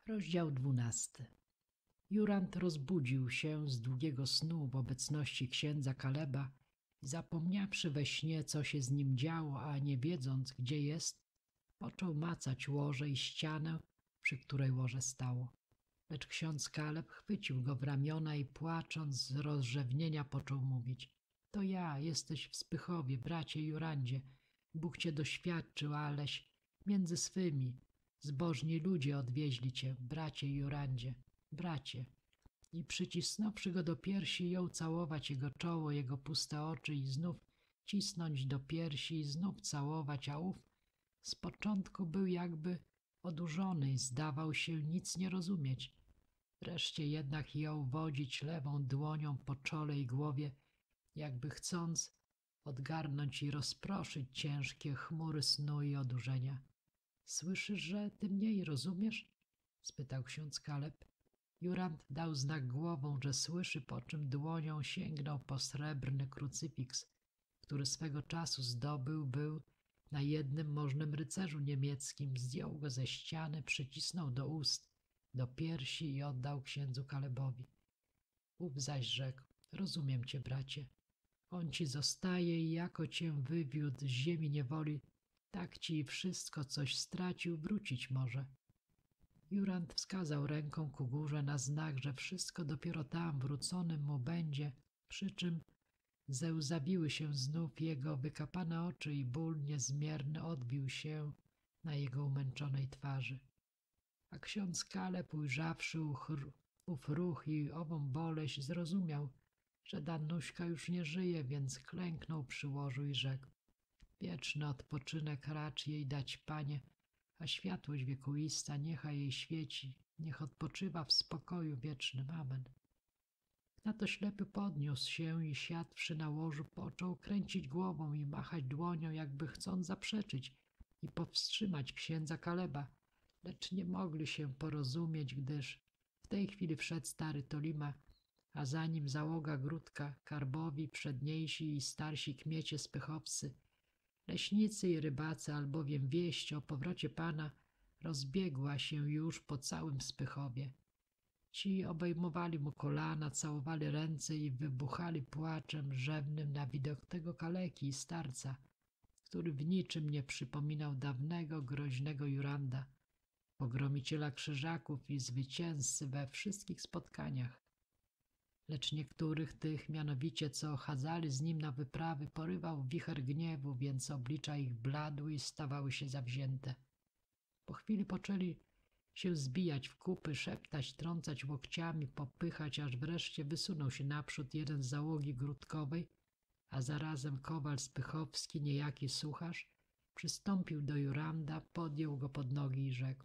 Rozdział 12. Jurand rozbudził się z długiego snu w obecności księdza Kaleba i zapomniawszy we śnie, co się z nim działo, a nie wiedząc, gdzie jest, począł macać łoże i ścianę, przy której łoże stało. Lecz ksiądz Kaleb chwycił go w ramiona i płacząc z rozrzewnienia począł mówić: to ja, jesteś w Spychowie, bracie Jurandzie. Bóg cię doświadczył, aleś między swymi zbożni ludzie odwieźli cię, bracie Jurandzie, bracie. I przycisnąwszy go do piersi, jął całować jego czoło, jego puste oczy i znów cisnąć do piersi i znów całować, a ów z początku był jakby odurzony i zdawał się nic nie rozumieć. Wreszcie jednak jął wodzić lewą dłonią po czole i głowie, jakby chcąc odgarnąć i rozproszyć ciężkie chmury snu i odurzenia. Słyszysz, że ty mniej rozumiesz? Spytał ksiądz Kaleb. Jurand dał znak głową, że słyszy, po czym dłonią sięgnął po srebrny krucyfiks, który swego czasu zdobył był na jednym możnym rycerzu niemieckim, zdjął go ze ściany, przycisnął do ust, do piersi i oddał księdzu Kalebowi. Ów zaś rzekł: rozumiem cię, bracie. On ci zostaje i jako cię wywiódł z ziemi niewoli, tak ci wszystko, coś stracił, wrócić może. Jurand wskazał ręką ku górze na znak, że wszystko dopiero tam wróconym mu będzie, przy czym zełzawiły się znów jego wykapane oczy i ból niezmierny odbił się na jego umęczonej twarzy. A ksiądz Kaleb, ujrzawszy ów ruch i ową boleść, zrozumiał, że Danuśka już nie żyje, więc klęknął przy łożu i rzekł: wieczny odpoczynek racz jej dać, Panie, a światłość wiekuista niechaj jej świeci, niech odpoczywa w spokoju wiecznym. Amen. Na to ślepy podniósł się i siadłszy na łożu począł kręcić głową i machać dłonią, jakby chcąc zaprzeczyć i powstrzymać księdza Kaleba, lecz nie mogli się porozumieć, gdyż w tej chwili wszedł stary Tolima, a za nim załoga Grudka, Karbowi, przedniejsi i starsi kmiecie spychowscy, leśnicy i rybacy, albowiem wieść o powrocie Pana rozbiegła się już po całym Spychowie. Ci obejmowali mu kolana, całowali ręce i wybuchali płaczem rzewnym na widok tego kaleki i starca, który w niczym nie przypominał dawnego, groźnego Juranda, pogromiciela krzyżaków i zwycięzcy we wszystkich spotkaniach. Lecz niektórych tych, mianowicie co chadzali z nim na wyprawy, porywał wicher gniewu, więc oblicza ich bladły i stawały się zawzięte. Po chwili poczęli się zbijać w kupy, szeptać, trącać łokciami, popychać, aż wreszcie wysunął się naprzód jeden z załogi Grudkowej, a zarazem kowal spychowski, niejaki Sucharz, przystąpił do Juranda, podjął go pod nogi i rzekł: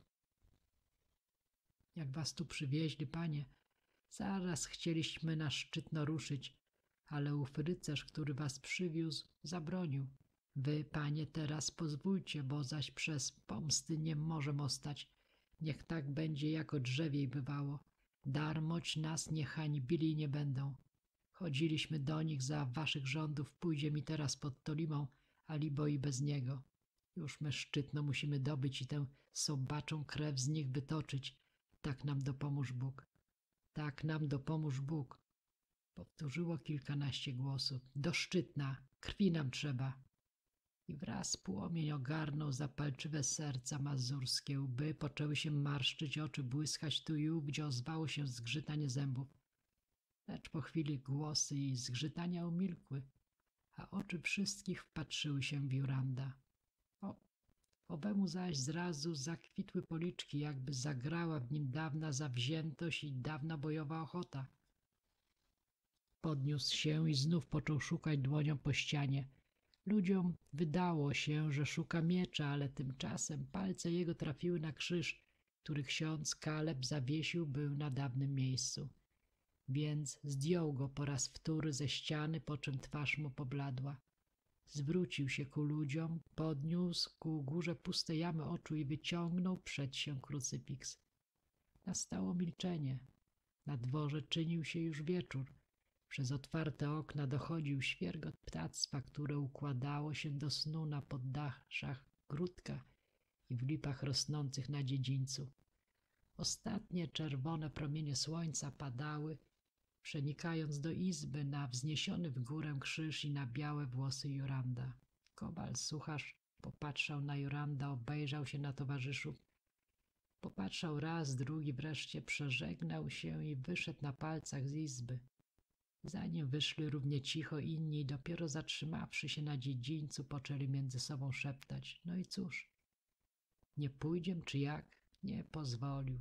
jak was tu przywieźli, Panie, zaraz chcieliśmy na Szczytno ruszyć, ale ów rycerz, który was przywiózł, zabronił. Wy, Panie, teraz pozwólcie, bo zaś przez pomsty nie możemy ostać. Niech tak będzie, jako drzewiej bywało. Darmoć nas nie hańbili nie będą. Chodziliśmy do nich za waszych rządów, pójdzie mi teraz pod Tolimą, alibo i bez niego. Już my Szczytno musimy dobyć i tę sobaczą krew z nich wytoczyć. Tak nam dopomóż Bóg. Tak nam dopomóż Bóg. Powtórzyło kilkanaście głosów. Do Szczytna, krwi nam trzeba. I wraz płomień ogarnął zapalczywe serca mazurskie, łby poczęły się marszczyć, oczy błyskać tu i ówdzie, ozwało się zgrzytanie zębów. Lecz po chwili głosy i zgrzytania umilkły, a oczy wszystkich wpatrzyły się w Juranda. Owemu zaś zrazu zakwitły policzki, jakby zagrała w nim dawna zawziętość i dawna bojowa ochota. Podniósł się i znów począł szukać dłonią po ścianie. Ludziom wydało się, że szuka miecza, ale tymczasem palce jego trafiły na krzyż, który ksiądz Kaleb zawiesił był na dawnym miejscu. Więc zdjął go po raz wtóry ze ściany, po czym twarz mu pobladła. Zwrócił się ku ludziom, podniósł ku górze puste jamy oczu i wyciągnął przed się krucyfiks. Nastało milczenie. Na dworze czynił się już wieczór. Przez otwarte okna dochodził świergot ptactwa, które układało się do snu na poddaszach Grudka i w lipach rosnących na dziedzińcu. Ostatnie czerwone promienie słońca padały, przenikając do izby na wzniesiony w górę krzyż i na białe włosy Juranda. Kowal-sucharz popatrzał na Juranda, obejrzał się na towarzyszów. Popatrzał raz, drugi, wreszcie przeżegnał się i wyszedł na palcach z izby. Zanim wyszli równie cicho inni, dopiero zatrzymawszy się na dziedzińcu, poczęli między sobą szeptać. No i cóż, nie pójdziem czy jak? Nie pozwolił.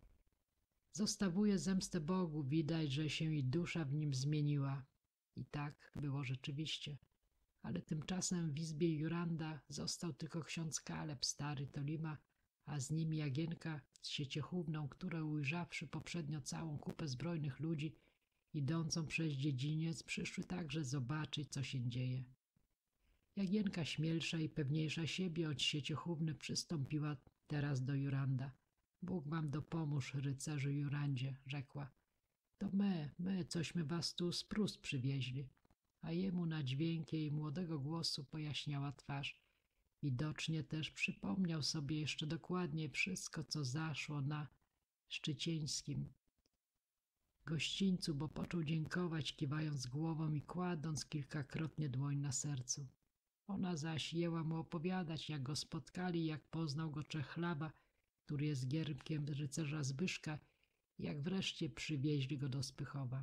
Zostawuje zemstę Bogu, widać, że się i dusza w nim zmieniła. I tak było rzeczywiście. Ale tymczasem w izbie Juranda został tylko ksiądz Kaleb, stary Tolima, a z nim Jagienka z Sieciechówną, które ujrzawszy poprzednio całą kupę zbrojnych ludzi idącą przez dziedziniec, przyszły także zobaczyć, co się dzieje. Jagienka, śmielsza i pewniejsza siebie od Sieciechówny, przystąpiła teraz do Juranda. Bóg wam dopomóż, rycerzu Jurandzie, rzekła. To my, cośmy was tu z Prus przywieźli. A jemu na dźwięk jej młodego głosu pojaśniała twarz. Widocznie też przypomniał sobie jeszcze dokładnie wszystko, co zaszło na Szczycieńskim gościńcu, bo począł dziękować, kiwając głową i kładąc kilkakrotnie dłoń na sercu. Ona zaś jęła mu opowiadać, jak go spotkali, jak poznał go Czechlawa, który jest gierbkiem rycerza Zbyszka, i jak wreszcie przywieźli go do Spychowa.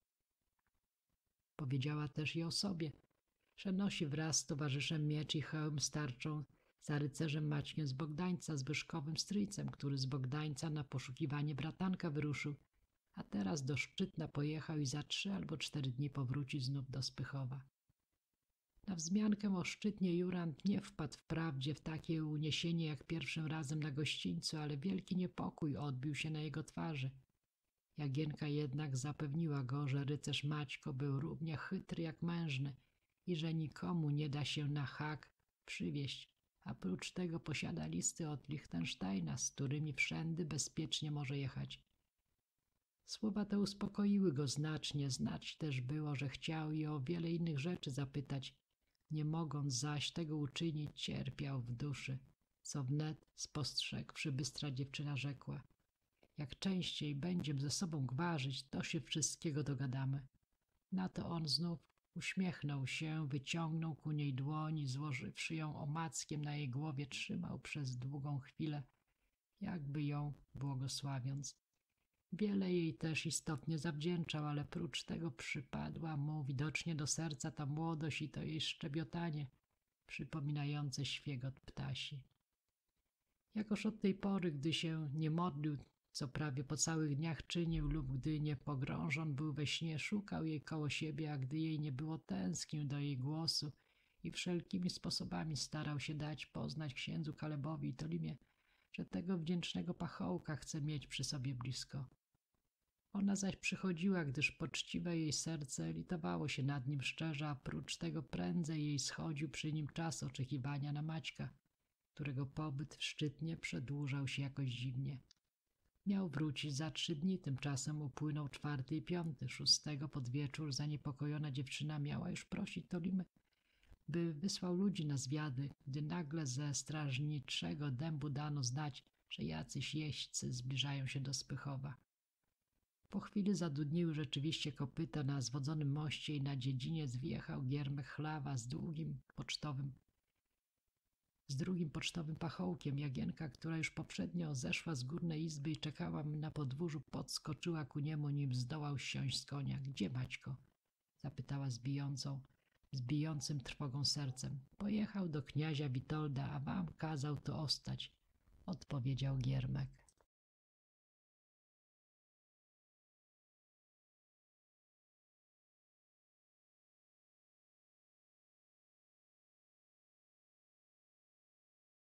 Powiedziała też i o sobie, że nosi wraz z towarzyszem miecz i hełm z tarczą za rycerzem Maćkiem z Bogdańca, Zbyszkowym stryjcem, który z Bogdańca na poszukiwanie bratanka wyruszył, a teraz do Szczytna pojechał i za 3 albo 4 dni powróci znów do Spychowa. Na wzmiankę o Szczytnie Jurand nie wpadł wprawdzie w takie uniesienie jak pierwszym razem na gościńcu, ale wielki niepokój odbił się na jego twarzy. Jagienka jednak zapewniła go, że rycerz Maćko był równie chytry jak mężny i że nikomu nie da się na hak przywieść, a prócz tego posiada listy od Lichtensteina, z którymi wszędy bezpiecznie może jechać. Słowa te uspokoiły go znacznie, znać też było, że chciał i o wiele innych rzeczy zapytać. Nie mogąc zaś tego uczynić, cierpiał w duszy, co wnet spostrzegł przybystra dziewczyna, rzekła. Jak częściej będziem ze sobą gwarzyć, to się wszystkiego dogadamy. Na to on znów uśmiechnął się, wyciągnął ku niej dłoń i złożywszy ją omackiem na jej głowie, trzymał przez długą chwilę, jakby ją błogosławiąc. Wiele jej też istotnie zawdzięczał, ale prócz tego przypadła mu widocznie do serca ta młodość i to jej szczebiotanie, przypominające świegot ptasi. Jakoż od tej pory, gdy się nie modlił, co prawie po całych dniach czynił, lub gdy nie pogrążon był we śnie, szukał jej koło siebie, a gdy jej nie było, tęsknił do jej głosu i wszelkimi sposobami starał się dać poznać księdzu Kalebowi i Tolimie, że tego wdzięcznego pachołka chce mieć przy sobie blisko. Ona zaś przychodziła, gdyż poczciwe jej serce litowało się nad nim szczerze, a prócz tego prędzej jej schodził przy nim czas oczekiwania na Maćka, którego pobyt w Szczytnie przedłużał się jakoś dziwnie. Miał wrócić za 3 dni, tymczasem upłynął 4. i 5. 6. pod wieczór zaniepokojona dziewczyna miała już prosić Tolimy, by wysłał ludzi na zwiady, gdy nagle ze strażniczego dębu dano znać, że jacyś jeźdźcy zbliżają się do Spychowa. Po chwili zadudniły rzeczywiście kopyta na zwodzonym moście i na dziedziniec wjechał giermek Chlawa z drugim pocztowym pachołkiem. Jagienka, która już poprzednio zeszła z górnej izby i czekała na podwórzu, podskoczyła ku niemu, nim zdołał zsiąść z konia. — Gdzie Maćko? — zapytała z bijącym trwogą sercem. — Pojechał do kniazia Witolda, a wam kazał tu ostać — odpowiedział giermek.